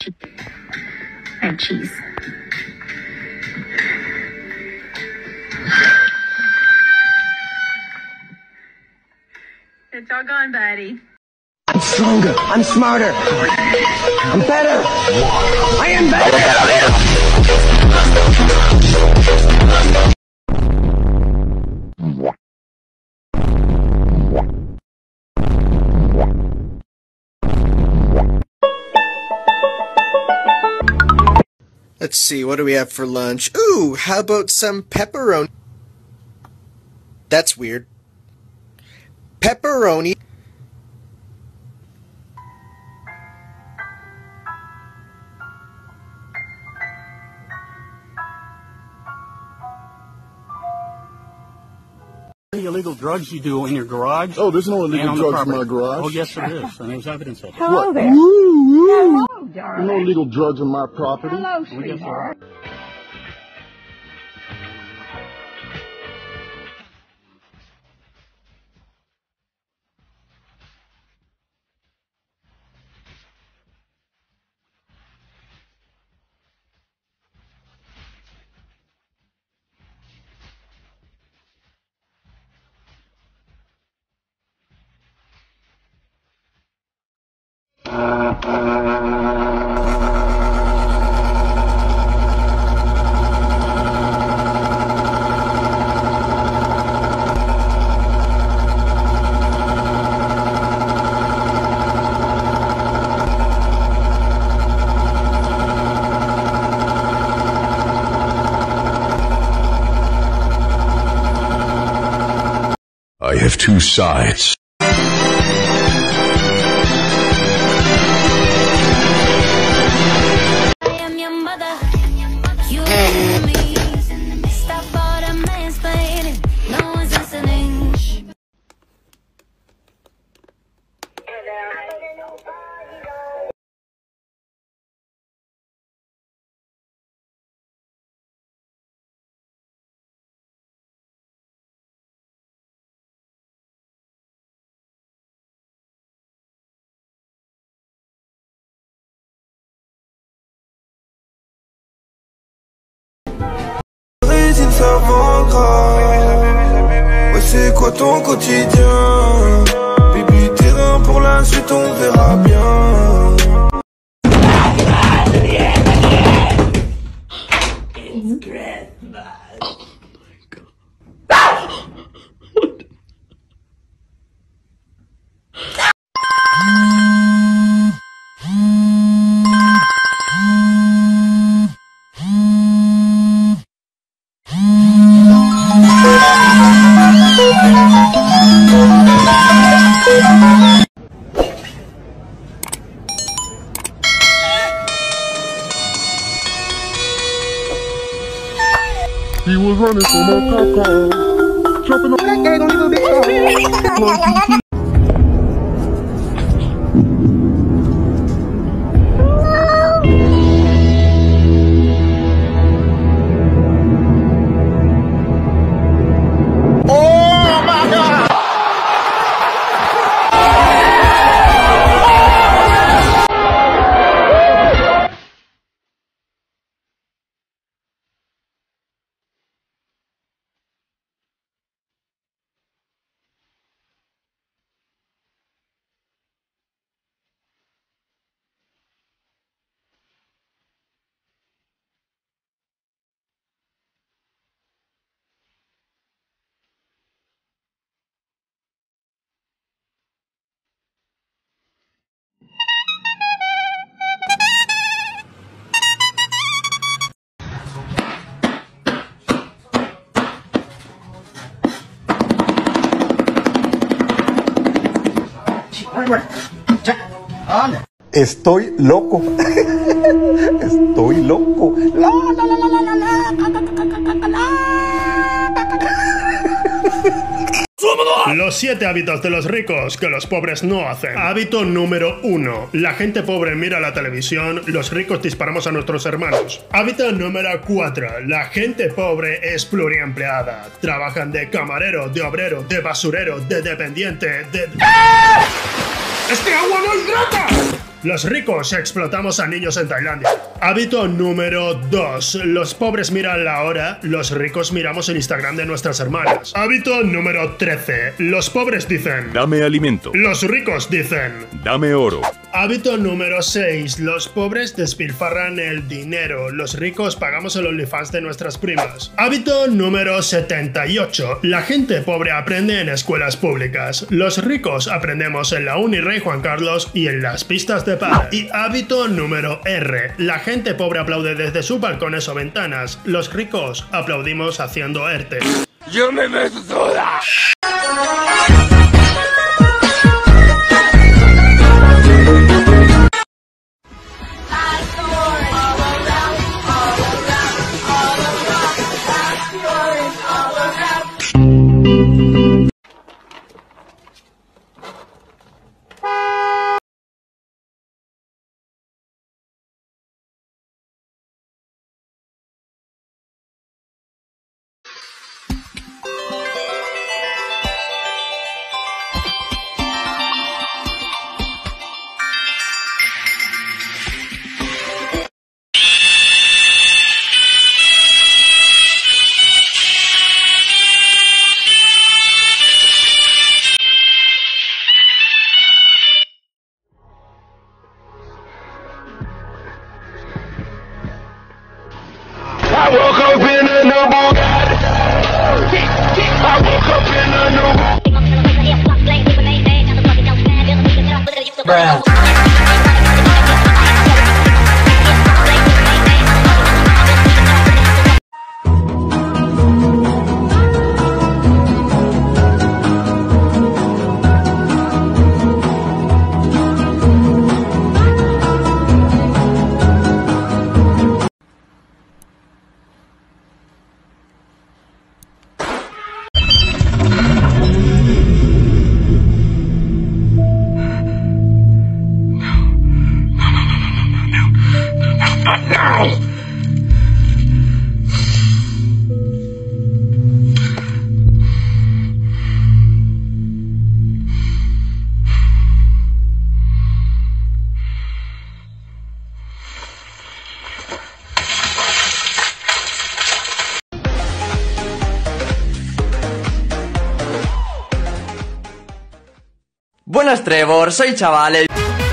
and cheese. It's all gone, buddy. I'm stronger. I'm smarter. I'm better. I am better. Let's see, what do we have for lunch? Ooh, how about some pepperoni? That's weird. Pepperoni. The illegal drugs you do in your garage? Oh, there's no illegal drugs in my garage. Oh, yes, there is. And there's evidence of it. Hello there. Hello, darling. no illegal drugs in my property. Hello, sweetheart. I have two sides. Ouais, c'est quoi ton quotidien? Baby, terrain pour la suite, on verra bien. It's Christmas. Oh my God. He was running from a cop, jumping on that gang on little bit. Estoy loco. Estoy loco. Los 7 hábitos de los ricos que los pobres no hacen. Hábito número 1. La gente pobre mira la televisión, los ricos disparamos a nuestros hermanos. Hábito número 4. La gente pobre es pluriempleada. Trabajan de camarero, de obrero, de basurero, de dependiente, de... ¡Ah! ¡Este agua no hidrata! Los ricos explotamos a niños en Tailandia. Hábito número 2. Los pobres miran la hora, los ricos miramos el Instagram de nuestras hermanas. Hábito número 13. Los pobres dicen: dame alimento. Los ricos dicen: dame oro. Hábito número 6. Los pobres despilfarran el dinero, los ricos pagamos el OnlyFans de nuestras primas. Hábito número 78. La gente pobre aprende en escuelas públicas, los ricos aprendemos en la Uni Rey Juan Carlos y en las pistas de pádel. Y hábito número R. La gente pobre aplaude desde sus balcones o ventanas, los ricos aplaudimos haciendo ERTE. Yo me meto toda. I woke up in a new Bugatti. I woke up in a new Buenas, Trevor, soy Chavales.